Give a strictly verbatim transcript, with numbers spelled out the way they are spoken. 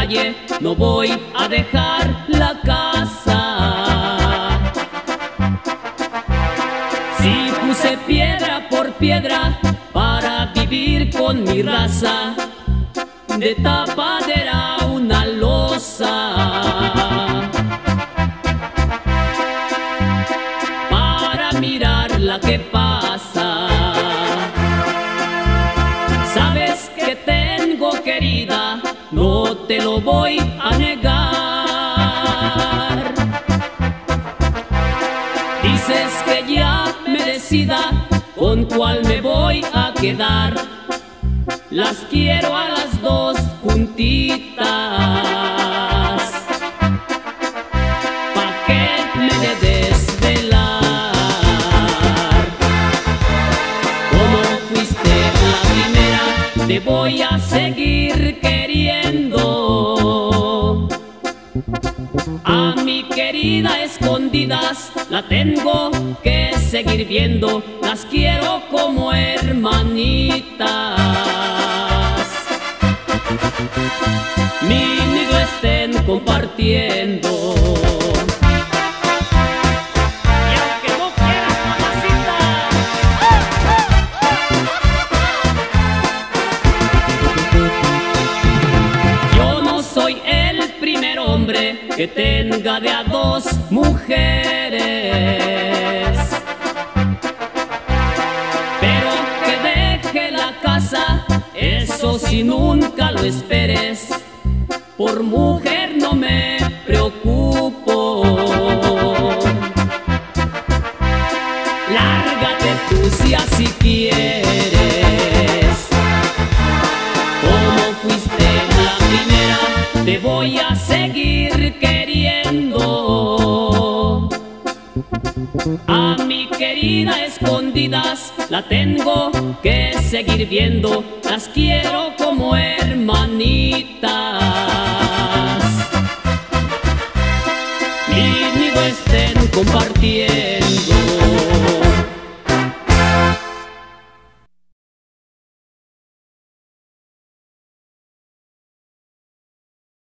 calle, no voy a dejar la casa. Si puse piedra por piedra para vivir con mi raza, de tapadera una losa, para mirar la que pasa. Sabes que tengo querida, no te lo voy a negar. Dices que ya me decida con cuál me voy a quedar. Las quiero a las dos juntitas, pa' que me de desvelar. Como fuiste la primera, te voy a seguir queriendo. A mi querida escondidas la tengo que seguir viendo. Las quiero como hermanitas. Mi nido estén compartiendo. Y aunque no quieras, mamacita, yo no soy el primer hombre que tenga de a dos mujeres, pero que deje la casa, eso si nunca lo esperes. Por mujer no me preocupo. Lárgate tú si así quieres. Como fuiste la primera, te voy a seguir queriendo. A mi querida escondidas la tengo que seguir viendo. Las quiero como hermanitas. Mi nido estén compartiendo.